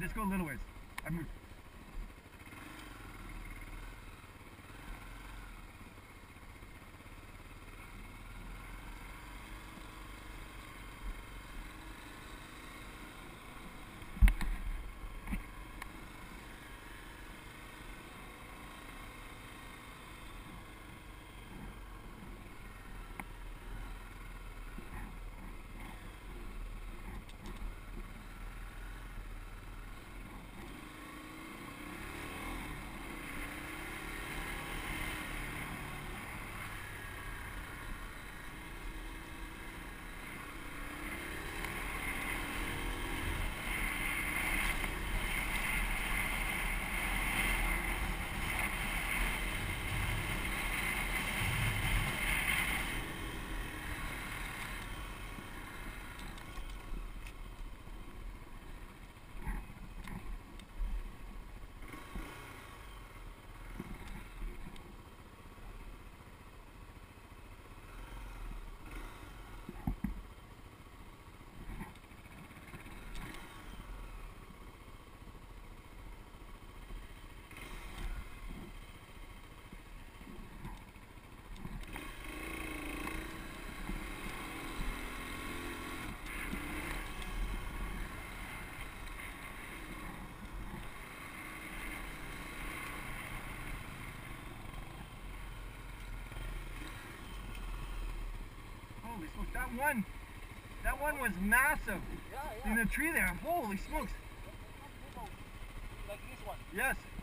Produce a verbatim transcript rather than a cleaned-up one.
just go a little ways. I moved. Holy smokes, that one, that one was massive. Yeah, yeah. In the tree there. Holy smokes. Like this one. Yes.